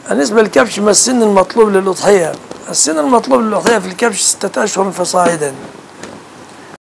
بالنسبة للكبش ما السن المطلوب للأضحية؟ السن المطلوب للأضحية في الكبش 6 أشهر فصاعدا.